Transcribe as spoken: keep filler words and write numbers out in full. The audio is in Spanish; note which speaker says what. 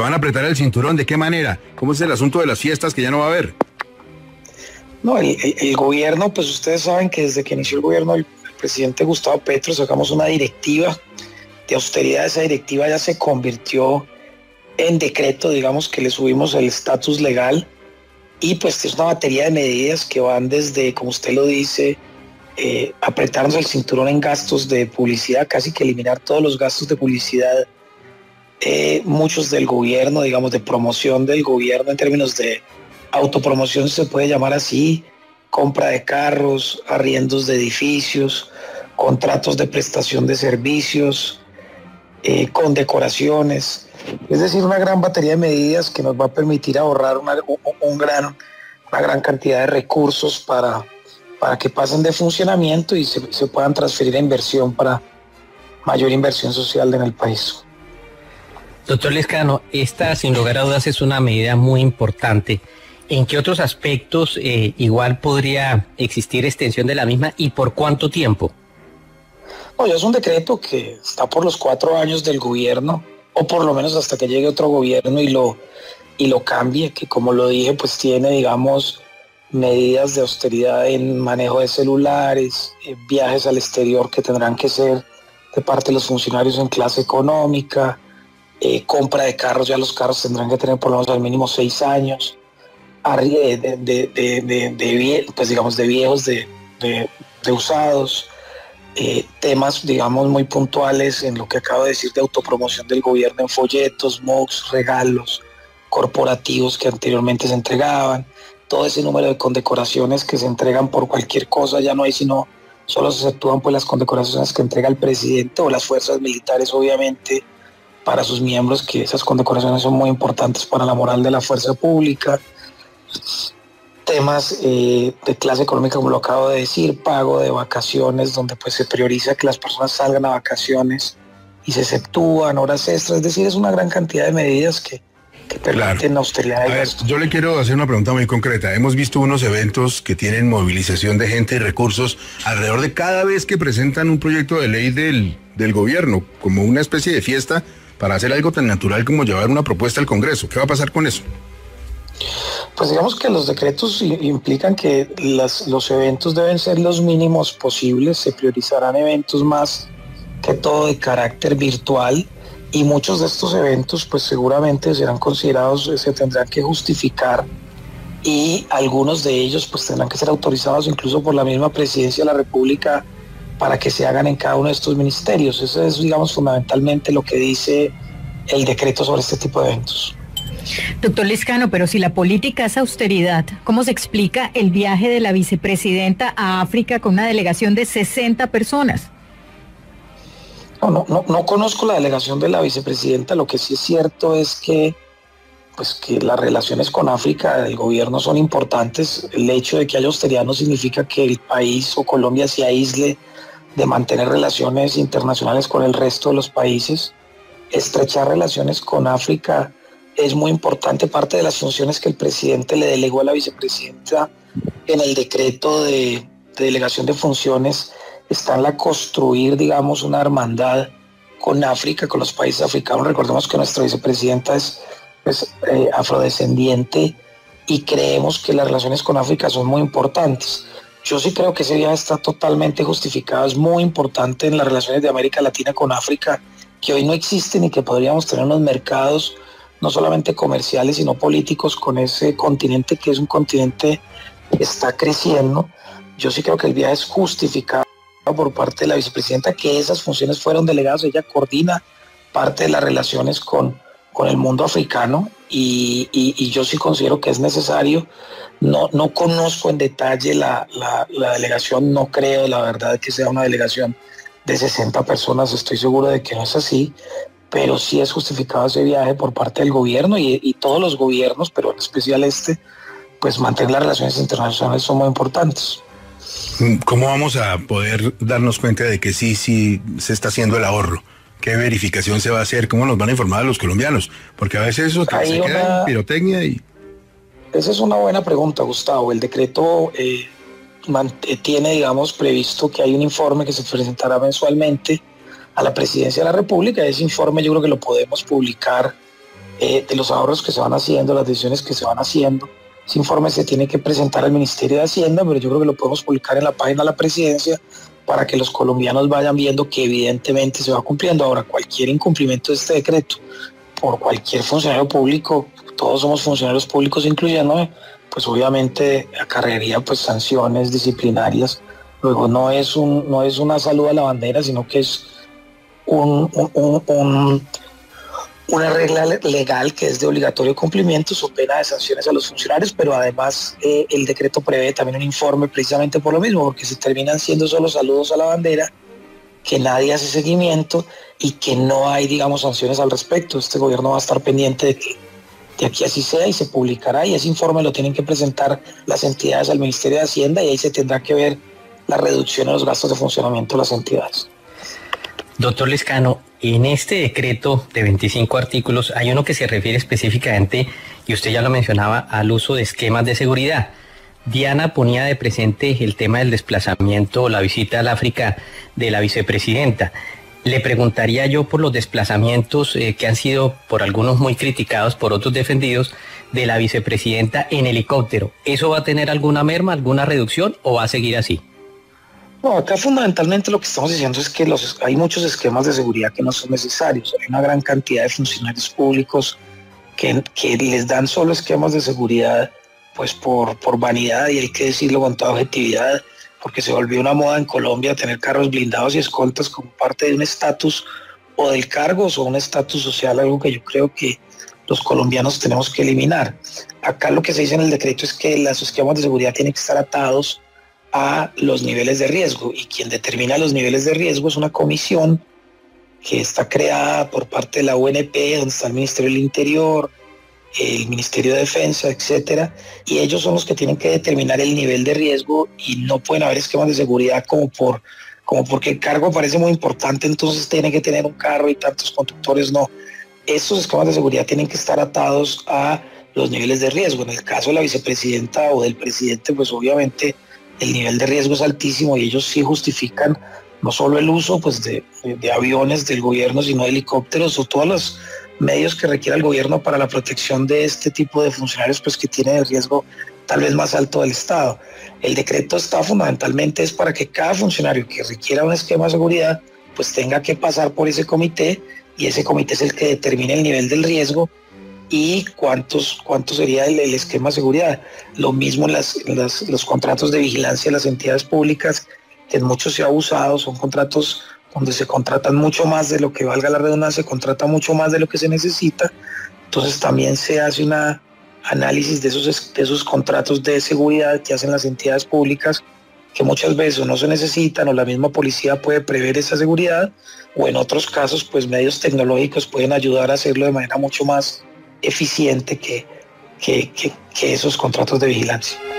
Speaker 1: van a apretar el cinturón? ¿De qué manera? ¿Cómo es el asunto de las fiestas que ya no va a haber?
Speaker 2: No, el, el, el gobierno, pues ustedes saben que desde que inició el gobierno el, el presidente Gustavo Petro sacamos una directiva de austeridad. Esa directiva ya se convirtió en decreto, digamos que le subimos el estatus legal, y pues es una batería de medidas que van desde, como usted lo dice, eh, apretarnos el cinturón en gastos de publicidad, casi que eliminar todos los gastos de publicidad, eh, muchos del gobierno, digamos, de promoción del gobierno en términos de autopromoción, se puede llamar así, compra de carros, arriendos de edificios, contratos de prestación de servicios, eh, condecoraciones. Es decir, una gran batería de medidas que nos va a permitir ahorrar una, un gran, una gran cantidad de recursos para, para que pasen de funcionamiento y se, se puedan transferir a inversión para mayor inversión social en el país.
Speaker 3: Doctor Lescano, esta sin lugar a dudas es una medida muy importante. ¿En qué otros aspectos eh, igual podría existir extensión de la misma y por cuánto tiempo?
Speaker 2: No, ya es un decreto que está por los cuatro años del gobierno, o por lo menos hasta que llegue otro gobierno y lo, y lo cambie, que como lo dije, pues tiene, digamos, medidas de austeridad en manejo de celulares, eh, viajes al exterior que tendrán que ser de parte de los funcionarios en clase económica, eh, compra de carros, ya los carros tendrán que tener por lo menos al mínimo seis años, de, de, de, de, de, pues digamos, de viejos, de, de, de usados, eh, temas, digamos, muy puntuales en lo que acabo de decir de autopromoción del gobierno en folletos, mugs, regalos corporativos que anteriormente se entregaban, todo ese número de condecoraciones que se entregan por cualquier cosa, ya no hay sino, solo se efectúan pues las condecoraciones que entrega el presidente o las fuerzas militares, obviamente, para sus miembros, que esas condecoraciones son muy importantes para la moral de la fuerza pública. Temas eh, de clase económica, como lo acabo de decir, pago de vacaciones, donde pues se prioriza que las personas salgan a vacaciones y se exceptúan horas extras, es decir, es una gran cantidad de medidas que, que permiten claro. austeridad.
Speaker 1: A ver, yo le quiero hacer una pregunta muy concreta. Hemos visto unos eventos que tienen movilización de gente y recursos alrededor de cada vez que presentan un proyecto de ley del, del gobierno, como una especie de fiesta para hacer algo tan natural como llevar una propuesta al Congreso. ¿Qué va a pasar con eso?
Speaker 2: Pues digamos que los decretos implican que las, los eventos deben ser los mínimos posibles, se priorizarán eventos más que todo de carácter virtual, y muchos de estos eventos pues seguramente serán considerados, se tendrán que justificar, y algunos de ellos pues tendrán que ser autorizados incluso por la misma Presidencia de la República para que se hagan en cada uno de estos ministerios. Eso es, digamos, fundamentalmente lo que dice el decreto sobre este tipo de eventos.
Speaker 4: Doctor Lescano, pero si la política es austeridad, ¿cómo se explica el viaje de la vicepresidenta a África con una delegación de sesenta personas?
Speaker 2: No, no, no, no conozco la delegación de la vicepresidenta. Lo que sí es cierto es que, pues, que las relaciones con África del gobierno son importantes. El hecho de que haya austeridad no significa que el país o Colombia se aísle de mantener relaciones internacionales con el resto de los países. Estrechar relaciones con África es muy importante. Parte de las funciones que el presidente le delegó a la vicepresidenta en el decreto de, de delegación de funciones está en la construir, digamos, una hermandad con África, con los países africanos. Recordemos que nuestra vicepresidenta es pues, eh, afrodescendiente, y creemos que las relaciones con África son muy importantes. Yo sí creo que ese viaje está totalmente justificado, es muy importante en las relaciones de América Latina con África, que hoy no existen y que podríamos tener unos mercados no solamente comerciales, sino políticos con ese continente, que es un continente que está creciendo. Yo sí creo que el viaje es justificado por parte de la vicepresidenta, que esas funciones fueron delegadas. Ella coordina parte de las relaciones con, con el mundo africano, y, y, y yo sí considero que es necesario. No, no conozco en detalle la, la, la delegación, no creo la verdad que sea una delegación de sesenta personas, estoy seguro de que no es así, pero sí es justificado ese viaje por parte del gobierno y, y todos los gobiernos, pero en especial este, pues mantener las relaciones internacionales son muy importantes.
Speaker 1: ¿Cómo vamos a poder darnos cuenta de que sí, sí se está haciendo el ahorro? ¿Qué verificación se va a hacer? ¿Cómo nos van a informar a los colombianos? Porque a veces eso
Speaker 2: Hay
Speaker 1: se
Speaker 2: una...
Speaker 1: queda en pirotecnia y...
Speaker 2: Esa es una buena pregunta, Gustavo. El decreto eh, tiene, digamos, previsto que hay un informe que se presentará mensualmente a la Presidencia de la República. Ese informe yo creo que lo podemos publicar eh, de los ahorros que se van haciendo, las decisiones que se van haciendo. Ese informe se tiene que presentar al Ministerio de Hacienda, pero yo creo que lo podemos publicar en la página de la Presidencia para que los colombianos vayan viendo que evidentemente se va cumpliendo. Ahora, cualquier incumplimiento de este decreto por cualquier funcionario público, todos somos funcionarios públicos incluyéndome, pues obviamente acarrearía pues sanciones disciplinarias. Luego no es un no es una salud a la bandera, sino que es un, un, un, un una regla legal que es de obligatorio cumplimiento, su pena de sanciones a los funcionarios, pero además eh, el decreto prevé también un informe precisamente por lo mismo, porque se terminan siendo solo saludos a la bandera, que nadie hace seguimiento y que no hay, digamos, sanciones al respecto. Este gobierno va a estar pendiente de que de aquí así sea y se publicará, y ese informe lo tienen que presentar las entidades al Ministerio de Hacienda y ahí se tendrá que ver la reducción de los gastos de funcionamiento de las entidades.
Speaker 3: Doctor Lescano, en este decreto de veinticinco artículos hay uno que se refiere específicamente, y usted ya lo mencionaba, al uso de esquemas de seguridad. Diana ponía de presente el tema del desplazamiento o la visita al África de la vicepresidenta. Le preguntaría yo por los desplazamientos eh, que han sido por algunos muy criticados, por otros defendidos, de la vicepresidenta en helicóptero. ¿Eso va a tener alguna merma, alguna reducción o va a seguir así?
Speaker 2: No, acá fundamentalmente lo que estamos diciendo es que los, hay muchos esquemas de seguridad que no son necesarios. Hay una gran cantidad de funcionarios públicos que, que les dan solo esquemas de seguridad pues por, por vanidad, y hay que decirlo con toda objetividad, porque se volvió una moda en Colombia tener carros blindados y escoltas como parte de un estatus o del cargo o un estatus social, algo que yo creo que los colombianos tenemos que eliminar. Acá lo que se dice en el decreto es que los esquemas de seguridad tienen que estar atados a los niveles de riesgo, y quien determina los niveles de riesgo es una comisión que está creada por parte de la U N P, donde está el Ministerio del Interior, el Ministerio de Defensa, etcétera, y ellos son los que tienen que determinar el nivel de riesgo, y no pueden haber esquemas de seguridad como por como porque el cargo parece muy importante, entonces tiene que tener un carro y tantos conductores. No, estos esquemas de seguridad tienen que estar atados a los niveles de riesgo. En el caso de la vicepresidenta o del presidente, pues obviamente el nivel de riesgo es altísimo, y ellos sí justifican no solo el uso pues de, de, de aviones del gobierno, sino de helicópteros o todos los medios que requiera el gobierno para la protección de este tipo de funcionarios pues que tienen el riesgo tal vez más alto del Estado. El decreto está fundamentalmente es para que cada funcionario que requiera un esquema de seguridad pues tenga que pasar por ese comité, y ese comité es el que determina el nivel del riesgo y cuántos, cuánto sería el, el esquema de seguridad. Lo mismo en las, en las, los contratos de vigilancia de las entidades públicas, que en muchos se ha abusado, son contratos donde se contratan mucho más de lo que, valga la redundancia, se contrata mucho más de lo que se necesita. Entonces también se hace un análisis de esos, de esos contratos de seguridad que hacen las entidades públicas, que muchas veces no se necesitan, o la misma policía puede prever esa seguridad, o en otros casos pues medios tecnológicos pueden ayudar a hacerlo de manera mucho más eficiente que, que, que, que esos contratos de vigilancia.